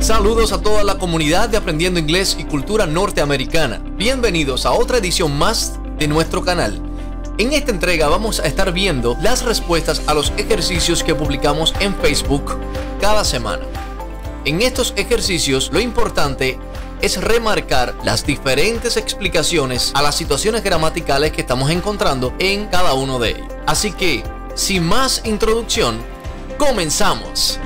Saludos a toda la comunidad de Aprendiendo Inglés y Cultura Norteamericana. Bienvenidos a otra edición más de nuestro canal. En esta entrega vamos a estar viendo las respuestas a los ejercicios que publicamos en Facebook cada semana. En estos ejercicios lo importante es remarcar las diferentes explicaciones a las situaciones gramaticales que estamos encontrando en cada uno de ellos. Así que, sin más introducción, comenzamos.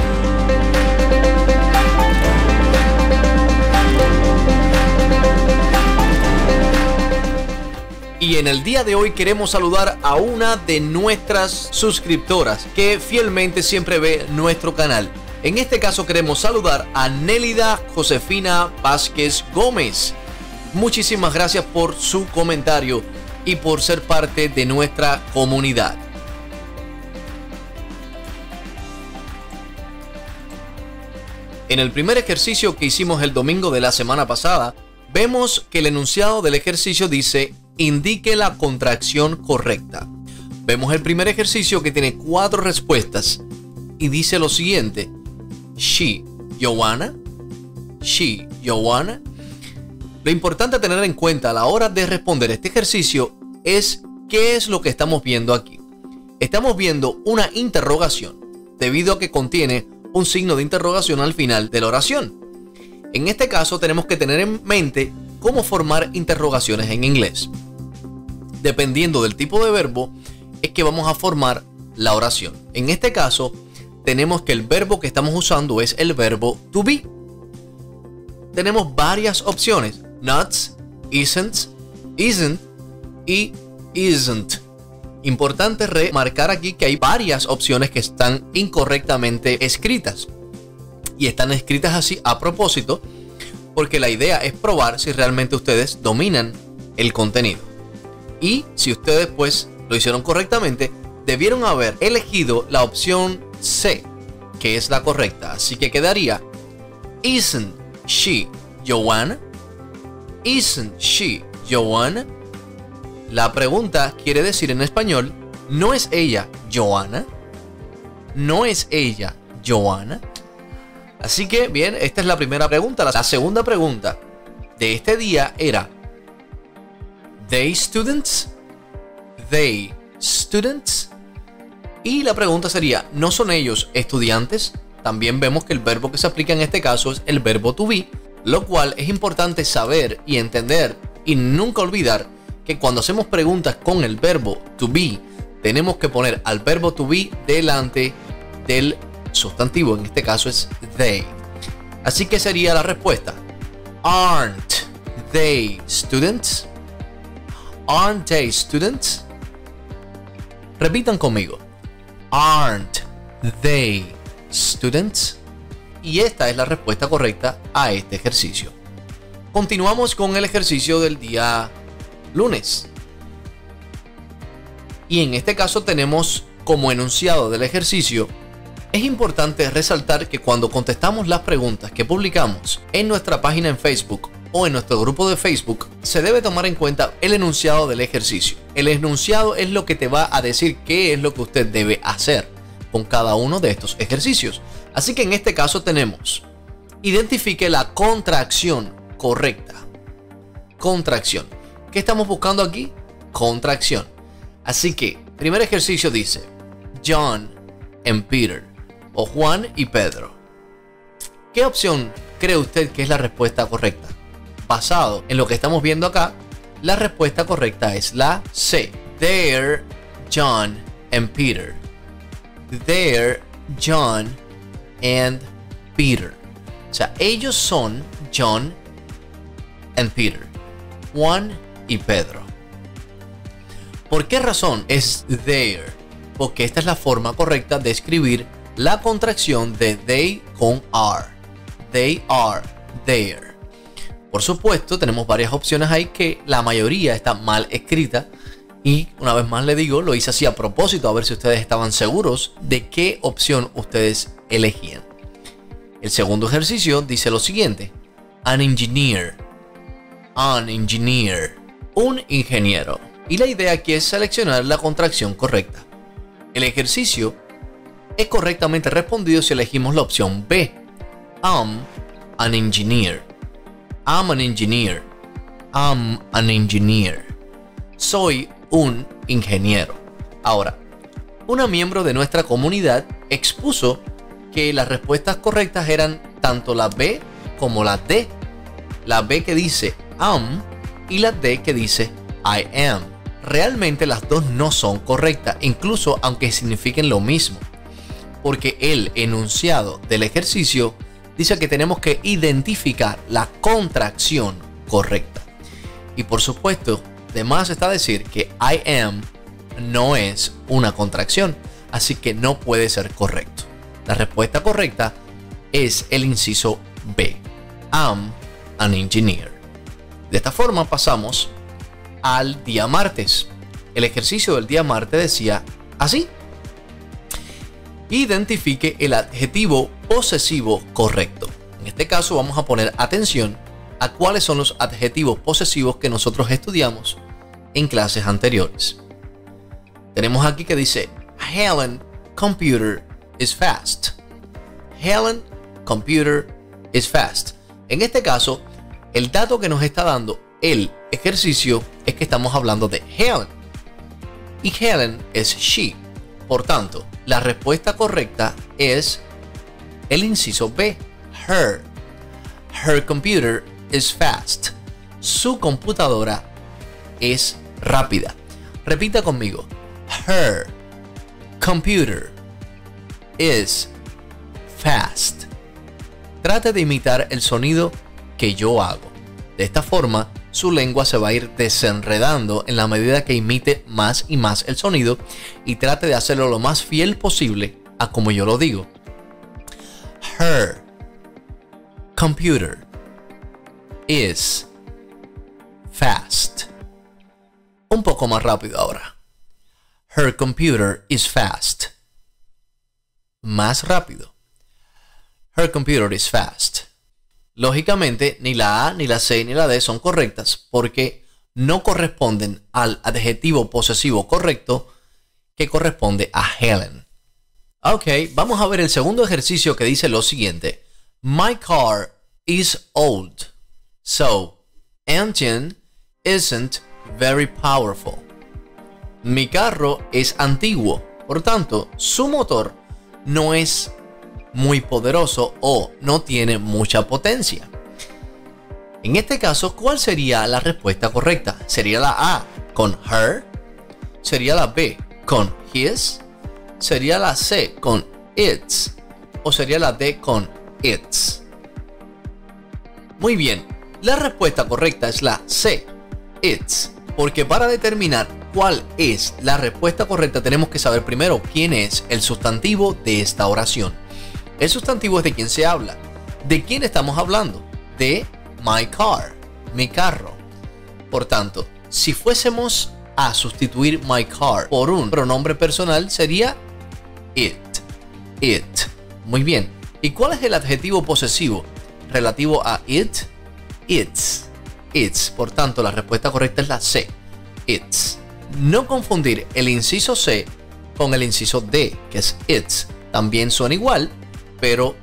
Y en el día de hoy queremos saludar a una de nuestras suscriptoras que fielmente siempre ve nuestro canal. En este caso queremos saludar a Nélida Josefina Vázquez Gómez. Muchísimas gracias por su comentario y por ser parte de nuestra comunidad. En el primer ejercicio que hicimos el domingo de la semana pasada, vemos que el enunciado del ejercicio dice: indique la contracción correcta. Vemos el primer ejercicio que tiene 4 respuestas y dice lo siguiente: she, Joanna, she, Joanna. Lo importante a tener en cuenta a la hora de responder este ejercicio es qué es lo que estamos viendo aquí. Estamos viendo una interrogación debido a que contiene un signo de interrogación al final de la oración. En este caso tenemos que tener en mente cómo formar interrogaciones en inglés. Dependiendo del tipo de verbo es que vamos a formar la oración. En este caso tenemos que el verbo que estamos usando es el verbo to be. Tenemos varias opciones: nots, isn't, isn't y isn't. Importante remarcar aquí que hay varias opciones que están incorrectamente escritas. Y están escritas así a propósito, porque la idea es probar si realmente ustedes dominan el contenido. Y si ustedes pues lo hicieron correctamente, debieron haber elegido la opción C, que es la correcta. Así que quedaría: isn't she Joanna? Isn't she Joanna? La pregunta quiere decir en español: ¿no es ella Joanna? ¿No es ella Joanna? Así que bien, esta es la primera pregunta. La segunda pregunta de este día era: they students? They students? Y la pregunta sería: ¿no son ellos estudiantes? También vemos que el verbo que se aplica en este caso es el verbo to be, lo cual es importante saber y entender y nunca olvidar que cuando hacemos preguntas con el verbo to be, tenemos que poner al verbo to be delante del sustantivo. En este caso es they. Así que sería la respuesta: aren't they students? Aren't they students? Repitan conmigo: aren't they students? Y esta es la respuesta correcta a este ejercicio. Continuamos con el ejercicio del día lunes. Y en este caso tenemos como enunciado del ejercicio: es importante resaltar que cuando contestamos las preguntas que publicamos en nuestra página en Facebook o en nuestro grupo de Facebook, se debe tomar en cuenta el enunciado del ejercicio. El enunciado es lo que te va a decir qué es lo que usted debe hacer con cada uno de estos ejercicios. Así que en este caso tenemos: identifique la contracción correcta. Contracción. ¿Qué estamos buscando aquí? Contracción. Así que, primer ejercicio dice: John and Peter, o Juan y Pedro. ¿Qué opción cree usted que es la respuesta correcta? Basado en lo que estamos viendo acá, la respuesta correcta es la C. They're John and Peter. They're John and Peter. O sea, ellos son John and Peter. Juan y Pedro. ¿Por qué razón es there? Porque esta es la forma correcta de escribir la contracción de they con are. They are there. Por supuesto, tenemos varias opciones ahí que la mayoría está mal escrita. Y una vez más le digo, lo hice así a propósito, a ver si ustedes estaban seguros de qué opción ustedes elegían. El segundo ejercicio dice lo siguiente: an engineer. An engineer. Un ingeniero. Y la idea aquí es seleccionar la contracción correcta. El ejercicio es correctamente respondido si elegimos la opción B. I'm an engineer. I'm an engineer. I'm an engineer. Soy un ingeniero. Ahora, una miembro de nuestra comunidad expuso que las respuestas correctas eran tanto la B como la D. La B que dice am y la D que dice I am. Realmente las dos no son correctas, incluso aunque signifiquen lo mismo, porque el enunciado del ejercicio dice que tenemos que identificar la contracción correcta. Y por supuesto, de más está decir que I am no es una contracción, así que no puede ser correcto. La respuesta correcta es el inciso B. I'm an engineer. De esta forma pasamos al día martes. El ejercicio del día martes decía así: identifique el adjetivo posesivo correcto. En este caso vamos a poner atención a cuáles son los adjetivos posesivos que nosotros estudiamos en clases anteriores. Tenemos aquí que dice Helen computer is fast. Helen computer is fast. En este caso, el dato que nos está dando el ejercicio es que estamos hablando de Helen. Y Helen es she. Por tanto, la respuesta correcta es el inciso B, her. Her computer is fast. Su computadora es rápida. Repita conmigo. Her computer is fast. Trate de imitar el sonido que yo hago. De esta forma, su lengua se va a ir desenredando en la medida que imite más y más el sonido y trate de hacerlo lo más fiel posible a como yo lo digo. Her computer is fast. Un poco más rápido ahora. Her computer is fast. Más rápido. Her computer is fast. Lógicamente, ni la A, ni la C, ni la D son correctas porque no corresponden al adjetivo posesivo correcto que corresponde a Helen. Ok, vamos a ver el segundo ejercicio que dice lo siguiente. My car is old, so engine isn't very powerful. Mi carro es antiguo, por tanto, su motor no es muy poderoso o no tiene mucha potencia. En este caso, ¿cuál sería la respuesta correcta? ¿Sería la A con her? ¿Sería la B con his? ¿Sería la C con its? ¿O sería la D con its? Muy bien, la respuesta correcta es la C, its, porque para determinar cuál es la respuesta correcta tenemos que saber primero quién es el sustantivo de esta oración. El sustantivo es de quién se habla. ¿De quién estamos hablando? De my car, mi carro. Por tanto, si fuésemos a sustituir my car por un pronombre personal sería it. It. Muy bien. ¿Y cuál es el adjetivo posesivo relativo a it? Its. Its. Por tanto, la respuesta correcta es la C. Its. No confundir el inciso C con el inciso D, que es its. También suena igual, pero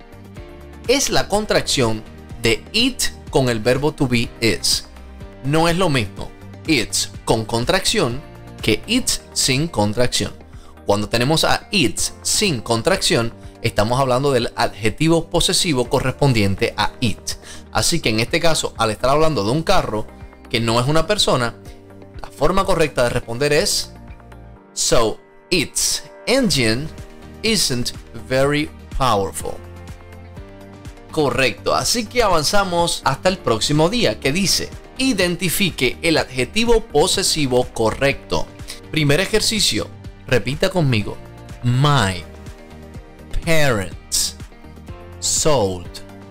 es la contracción de it con el verbo to be is. No es lo mismo it's con contracción que it's sin contracción. Cuando tenemos a it's sin contracción, estamos hablando del adjetivo posesivo correspondiente a it. Así que en este caso, al estar hablando de un carro que no es una persona, la forma correcta de responder es so its engine isn't very powerful. Correcto, así que avanzamos hasta el próximo día que dice identifique el adjetivo posesivo correcto. Primer ejercicio, repita conmigo. My parents sold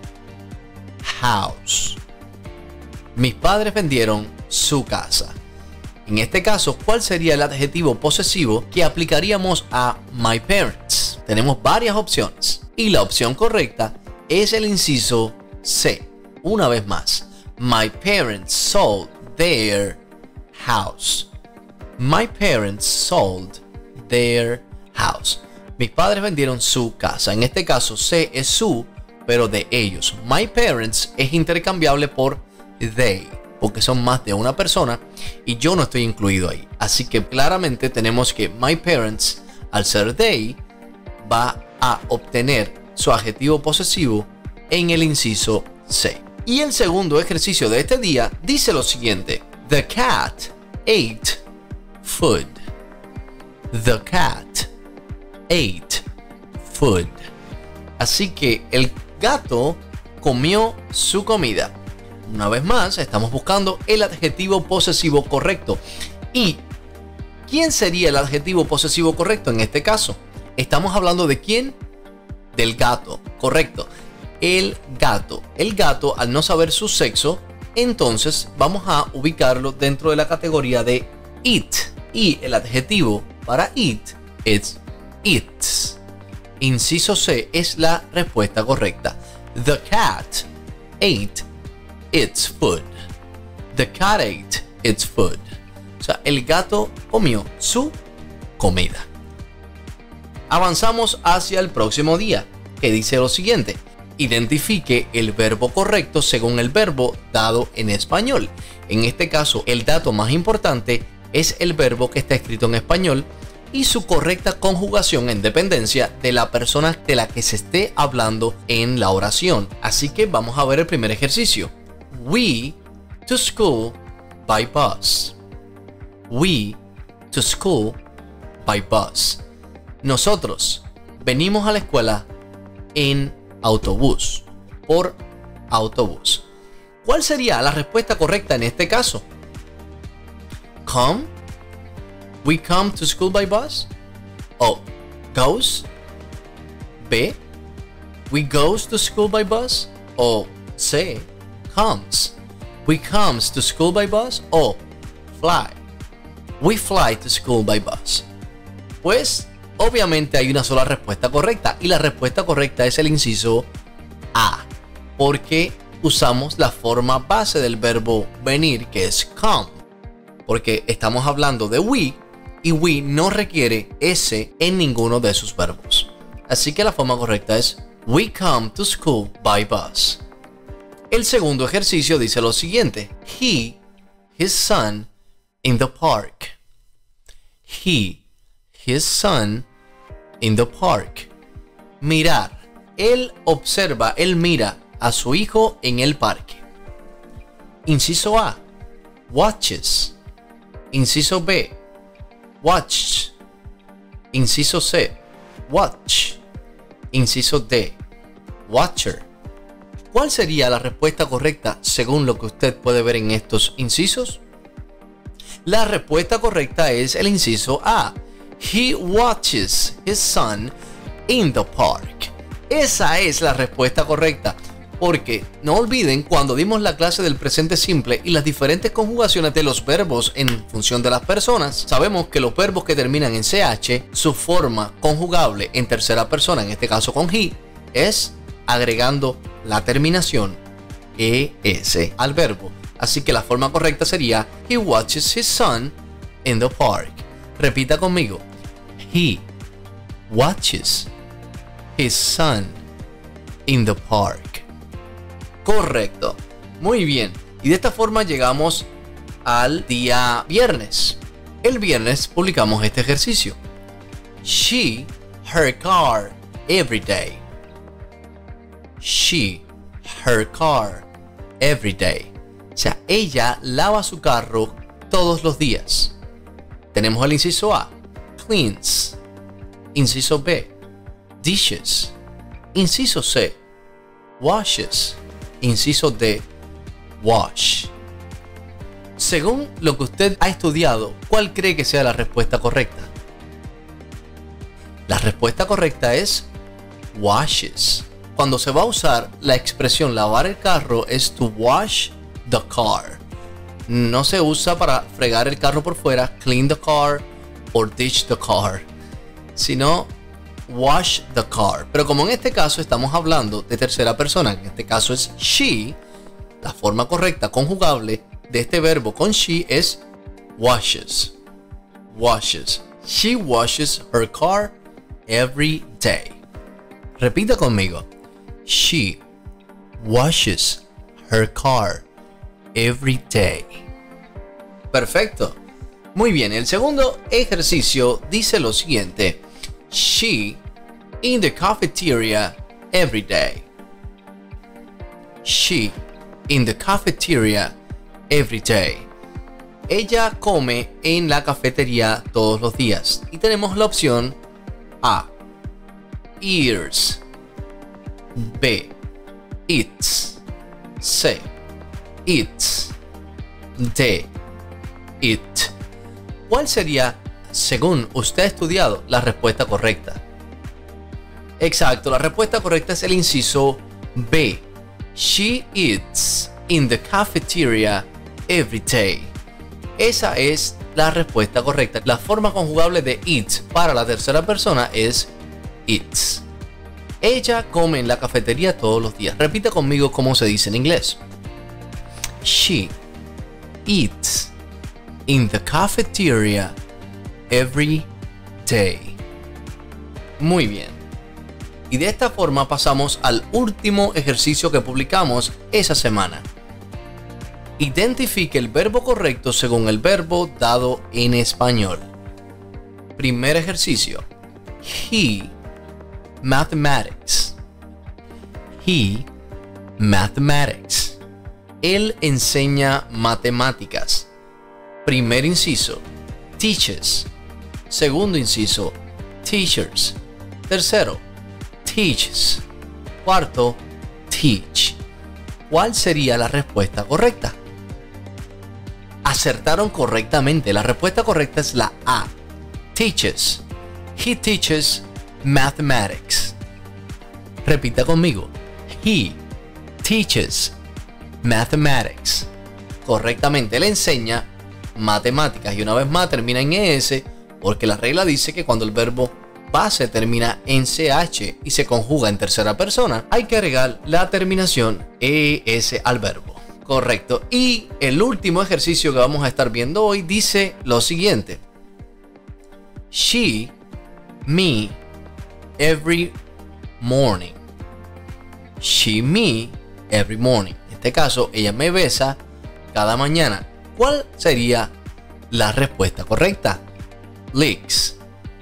house. Mis padres vendieron su casa. En este caso, ¿cuál sería el adjetivo posesivo que aplicaríamos a my parents? Tenemos varias opciones y la opción correcta es el inciso C. Una vez más, my parents sold their house. My parents sold their house. Mis padres vendieron su casa. En este caso, C es su pero de ellos. My parents es intercambiable por they, porque son más de una persona y yo no estoy incluido ahí. Así que claramente tenemos que my parents, al ser they, va a obtener su adjetivo posesivo en el inciso C. Y el segundo ejercicio de este día dice lo siguiente: The cat ate food. The cat ate food. Así que el gato comió su comida. Una vez más, estamos buscando el adjetivo posesivo correcto. ¿Y quién sería el adjetivo posesivo correcto en este caso? Estamos hablando de quién? Del gato, correcto. El gato. El gato, al no saber su sexo, entonces vamos a ubicarlo dentro de la categoría de it. Y el adjetivo para it es its. Inciso C es la respuesta correcta. The cat ate its food. The cat ate its food. O sea, el gato comió su comida. Avanzamos hacia el próximo día, que dice lo siguiente: identifique el verbo correcto según el verbo dado en español. En este caso, el dato más importante es el verbo que está escrito en español y su correcta conjugación en dependencia de la persona de la que se esté hablando en la oración. Así que vamos a ver el primer ejercicio. We to school by bus. We to school by bus. Nosotros venimos a la escuela en autobús, por autobús. ¿Cuál sería la respuesta correcta en este caso? Come. We come to school by bus. O goes. B. We goes to school by bus. O C. Comes. We comes to school by bus. O fly. We fly to school by bus. Pues obviamente hay una sola respuesta correcta y la respuesta correcta es el inciso A, porque usamos la forma base del verbo venir, que es come, porque estamos hablando de we y we no requiere S en ninguno de sus verbos. Así que la forma correcta es we come to school by bus. El segundo ejercicio dice lo siguiente: he, his son, in the park. He, his son, in the park. Mirar. Él observa, él mira a su hijo en el parque. Inciso A, watches. Inciso B, watched. Inciso C, watch. Inciso D, watcher. ¿Cuál sería la respuesta correcta según lo que usted puede ver en estos incisos? La respuesta correcta es el inciso A. He watches his son in the park. Esa es la respuesta correcta. Porque no olviden, cuando dimos la clase del presente simple y las diferentes conjugaciones de los verbos en función de las personas, sabemos que los verbos que terminan en CH, su forma conjugable en tercera persona, en este caso con he, es agregando la terminación ES al verbo. Así que la forma correcta sería he watches his son in the park. Repita conmigo. He watches his son in the park. Correcto. Muy bien. Y de esta forma llegamos al día viernes. El viernes publicamos este ejercicio. She, her car, every day. She, her car, every day. O sea, ella lava su carro todos los días. Tenemos el inciso A, cleans. Inciso B, dishes. Inciso C, washes. Inciso D, wash. Según lo que usted ha estudiado, ¿cuál cree que sea la respuesta correcta? La respuesta correcta es washes. Cuando se va a usar la expresión lavar el carro es to wash the car. No se usa para fregar el carro por fuera, clean the car o dish the car, sino wash the car. Pero como en este caso estamos hablando de tercera persona, en este caso es she, la forma correcta conjugable de este verbo con she es washes. Washes. She washes her car every day. Repita conmigo. She washes her car every day. Perfecto. Muy bien, el segundo ejercicio dice lo siguiente. She in the cafeteria every day. She in the cafeteria every day. Ella come en la cafetería todos los días. Y tenemos la opción A. Eats. B. Eats. C. Eats. D. Eat. ¿Cuál sería, según usted ha estudiado, la respuesta correcta? Exacto, la respuesta correcta es el inciso B. She eats in the cafeteria every day. Esa es la respuesta correcta. La forma conjugable de eat para la tercera persona es eats. Ella come en la cafetería todos los días. Repita conmigo cómo se dice en inglés. She eats in the cafeteria every day. Muy bien. Y de esta forma pasamos al último ejercicio que publicamos esa semana. Identifique el verbo correcto según el verbo dado en español. Primer ejercicio. He mathematics. He mathematics. Él enseña matemáticas. Primer inciso. Teaches. Segundo inciso. Teachers. Tercero. Teaches. Cuarto. Teach. ¿Cuál sería la respuesta correcta? Acertaron correctamente. La respuesta correcta es la A. Teaches. He teaches mathematics. Repita conmigo. He teaches mathematics. Correctamente, él enseña matemáticas. Y una vez más termina en ES porque la regla dice que cuando el verbo base termina en CH y se conjuga en tercera persona, hay que agregar la terminación ES al verbo. Correcto. Y el último ejercicio que vamos a estar viendo hoy dice lo siguiente. She, me, every morning. She, me, every morning. En este caso, ella me besa cada mañana. ¿Cuál sería la respuesta correcta? Licks.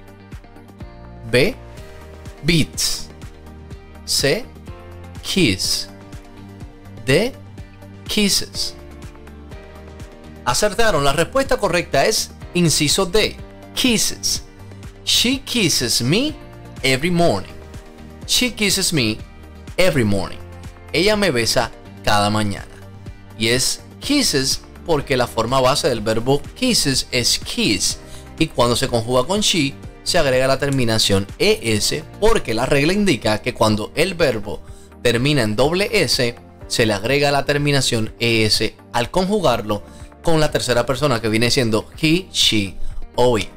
B. Beats. C. Kiss. D. Kisses. Acertaron. La respuesta correcta es inciso D. Kisses. She kisses me every morning. She kisses me every morning. Ella me besa cada mañana. Y es kisses porque la forma base del verbo kisses es kiss. Y cuando se conjuga con she, se agrega la terminación ES porque la regla indica que cuando el verbo termina en doble S, se le agrega la terminación ES al conjugarlo con la tercera persona que viene siendo he, she o it.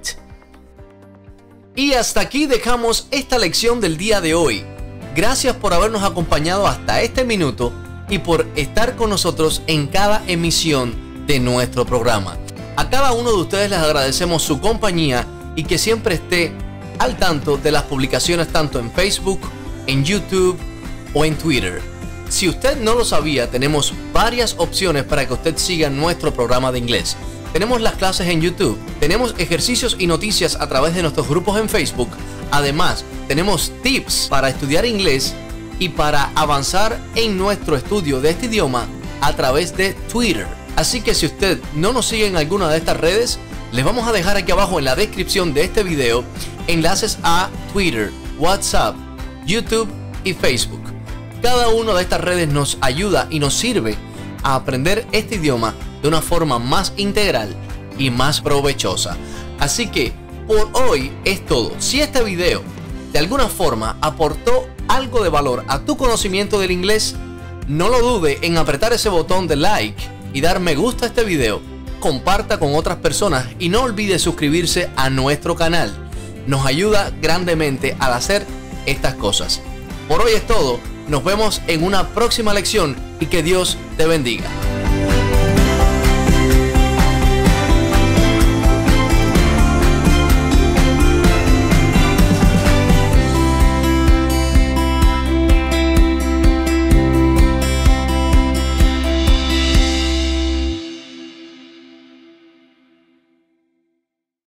Y hasta aquí dejamos esta lección del día de hoy. Gracias por habernos acompañado hasta este minuto y por estar con nosotros en cada emisión de nuestro programa. A cada uno de ustedes les agradecemos su compañía y que siempre esté al tanto de las publicaciones tanto en Facebook, en YouTube o en Twitter. Si usted no lo sabía, tenemos varias opciones para que usted siga nuestro programa de inglés. Tenemos las clases en YouTube, tenemos ejercicios y noticias a través de nuestros grupos en Facebook. Además, tenemos tips para estudiar inglés y para avanzar en nuestro estudio de este idioma a través de Twitter. Así que si usted no nos sigue en alguna de estas redes, les vamos a dejar aquí abajo en la descripción de este video enlaces a Twitter, WhatsApp, YouTube y Facebook. Cada una de estas redes nos ayuda y nos sirve a aprender este idioma de una forma más integral y más provechosa. Así que por hoy es todo. Si este video de alguna forma aportó algo de valor a tu conocimiento del inglés, no lo dude en apretar ese botón de like y dar me gusta a este video. Comparta con otras personas y no olvide suscribirse a nuestro canal. Nos ayuda grandemente al hacer estas cosas. Por hoy es todo. Nos vemos en una próxima lección y que Dios te bendiga.